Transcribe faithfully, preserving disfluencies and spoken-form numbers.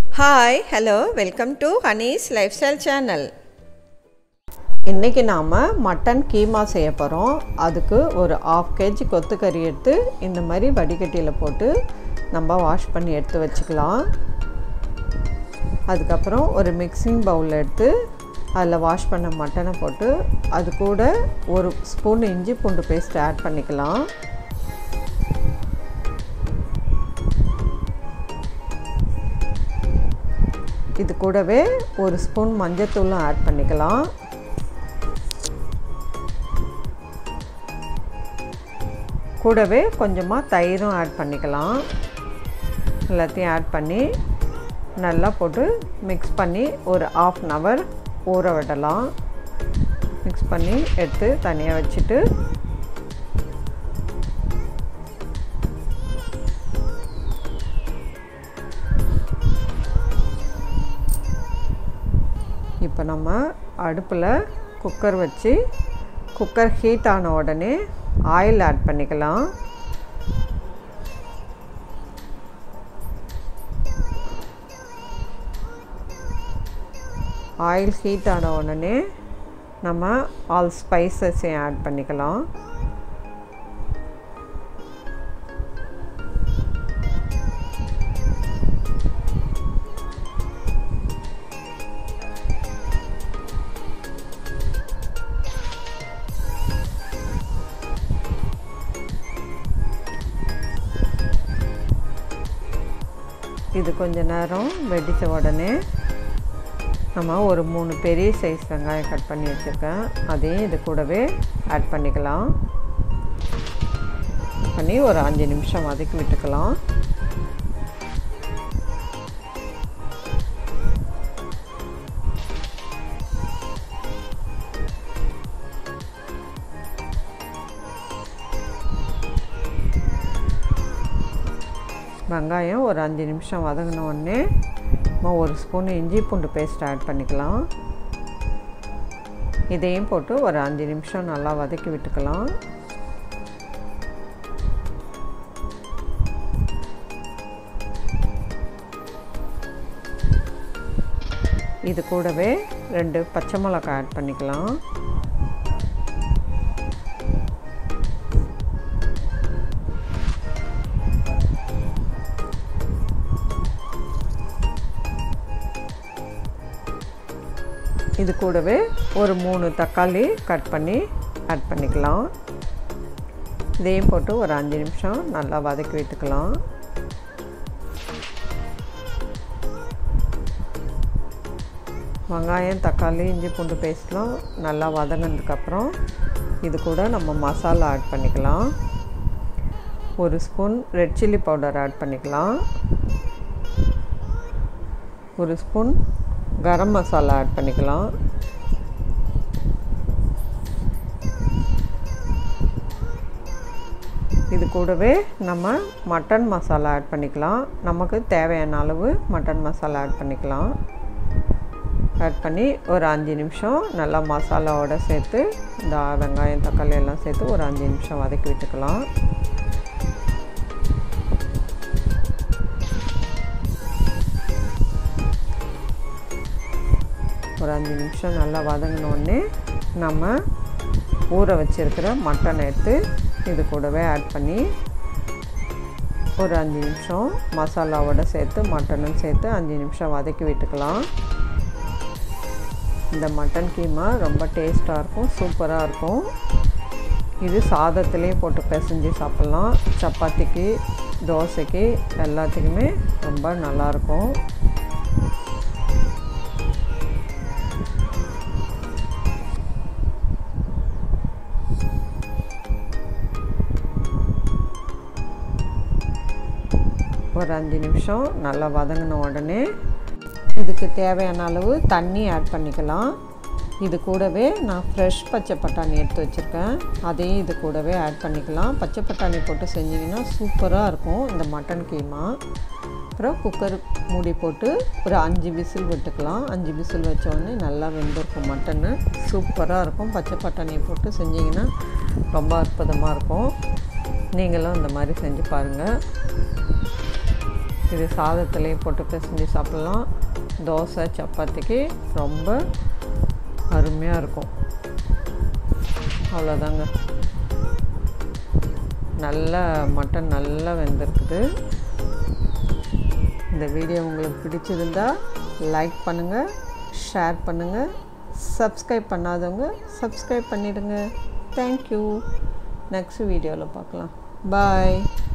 Hi, hello, welcome to Honey's Lifestyle Channel. இன்னைக்கு நாம mutton keema செய்ய போறோம். அதுக்கு ஒரு half kg கொத்துக்கறி எடுத்து இந்த மாதிரி வடிகட்டில போட்டு நம்ம வாஷ் பண்ணி எடுத்து வச்சுக்கலாம். அதுக்கு அப்புறம் ஒரு மிக்சிங் பவுல் எடுத்து அதில் வாஷ் பண்ண மட்டனை போட்டு அது கூட ஒரு ஸ்பூன் இஞ்சி பூண்டு பேஸ்ட் ஆட் பண்ணிக்கலாம். இது கூடவே ஒரு ஸ்பூன் மஞ்சள்தூளும் ஆட் பண்ணிக்கலாம். கூடவே கொஞ்சமாக தயிரும் ஆட் பண்ணிக்கலாம். எல்லாத்தையும் ஆட் பண்ணி நல்லா போட்டு மிக்ஸ் பண்ணி ஒரு ஆஃப் அன் ஹவர் ஊற விடலாம். மிக்ஸ் பண்ணி எடுத்து தனியாக வச்சுட்டு இப்போ நம்ம அடுப்பில் குக்கர் வச்சு குக்கர் ஹீட் ஆன உடனே ஆயில் ஆட் பண்ணிக்கலாம். ஆயில் ஹீட் ஆன உடனே நம்ம ஆல் ஸ்பைசஸையும் ஆட் பண்ணிக்கலாம். இது கொஞ்ச நேரம் வெடித்த உடனே நம்ம ஒரு மூணு பெரிய சைஸ் வெங்காயம் கட் பண்ணி வச்சுருக்கேன், அதையும் இது கூடவே ஆட் பண்ணிக்கலாம். பண்ணி ஒரு அஞ்சு நிமிஷம் வதக்கி விட்டுக்கலாம். வெங்காயம் ஒரு அஞ்சு நிமிஷம் வதங்கின உடனே நம்ம ஒரு ஸ்பூன் இஞ்சி பூண்டு பேஸ்ட் ஆட் பண்ணிக்கலாம். இதையும் போட்டு ஒரு அஞ்சு நிமிஷம் நல்லா வதக்கி விட்டுக்கலாம். இது கூடவே ரெண்டு பச்சை மிளகாய் ஆட் பண்ணிக்கலாம். இது கூடவே ஒரு மூணு தக்காளி கட் பண்ணி ஆட் பண்ணிக்கலாம். இதையும் போட்டு ஒரு அஞ்சு நிமிஷம் நல்லா வதக்கி விட்டுக்கலாம். வெங்காயம் தக்காளி இஞ்சி பூண்டு பேஸ்ட்லாம் நல்லா வதங்கினதுக்கப்புறம் இது கூட நம்ம மசாலா ஆட் பண்ணிக்கலாம். ஒரு spoon red chilli powder add பண்ணிக்கலாம். ஒரு ஸ்பூன் கரம் மசாலா ஆட் பண்ணிக்கலாம். இது கூடவே நம்ம மட்டன் மசாலா ஆட் பண்ணிக்கலாம். நமக்கு தேவையான அளவு மட்டன் மசாலா ஆட் பண்ணிக்கலாம். ஆட் பண்ணி ஒரு அஞ்சு நிமிஷம் நல்லா மசாலாவோட சேர்த்து இந்த வெங்காயம் தக்காளி எல்லாம் சேர்த்து ஒரு அஞ்சு நிமிஷம் வதக்கி விட்டுக்கலாம். ஒரு அஞ்சு நிமிஷம் நல்லா வதங்கினோடனே நம்ம ஊற வச்சுருக்கிற மட்டன் எடுத்து இது கூடவே ஆட் பண்ணி ஒரு அஞ்சு நிமிஷம் மசாலாவோட சேர்த்து மட்டனும் சேர்த்து அஞ்சு நிமிஷம் வதக்கி விட்டுக்கலாம். இந்த மட்டன் கீமா ரொம்ப டேஸ்ட்டாக இருக்கும், சூப்பராக இருக்கும். இது சாதத்துலேயும் போட்டு பிசைஞ்சு சாப்பிட்லாம். சப்பாத்திக்கு தோசைக்கு எல்லாத்துக்குமே ரொம்ப நல்லாயிருக்கும். ஒரு அஞ்சு நிமிஷம் நல்லா வதங்கின உடனே இதுக்கு தேவையான அளவு தண்ணி ஆட் பண்ணிக்கலாம். இது கூடவே நான் ஃப்ரெஷ் பச்சை பட்டாணி எடுத்து வச்சுருக்கேன், அதையும் இது கூடவே ஆட் பண்ணிக்கலாம். பச்சை பட்டாணி போட்டு செஞ்சிங்கன்னா சூப்பராக இருக்கும் இந்த மட்டன் கீமா. அப்புறம் குக்கர் மூடி போட்டு ஒரு அஞ்சு விசில் விட்டுக்கலாம். அஞ்சு விசில் வச்சோடனே நல்லா வெந்திருக்கும் மட்டன்னு, சூப்பராக இருக்கும். பச்சை பட்டாணியை போட்டு செஞ்சிங்கன்னா ரொம்ப அற்புதமாக இருக்கும். நீங்களும் இந்த மாதிரி செஞ்சு பாருங்கள். இது சாதத்துலேயே போட்டு பிசைஞ்சு சாப்பிட்லாம். தோசை சப்பாத்திக்கு ரொம்ப அருமையாக இருக்கும். அவ்வளோதாங்க. நல்லா மட்டன் நல்லா வெந்திருக்குது. இந்த வீடியோ உங்களுக்கு பிடிச்சிருந்தா லைக் பண்ணுங்கள், ஷேர் பண்ணுங்கள், சப்ஸ்கிரைப் பண்ணாதவங்க சப்ஸ்கிரைப் பண்ணிவிடுங்க. தேங்க்யூ. நெக்ஸ்ட் வீடியோவில் பார்க்கலாம். பாய்.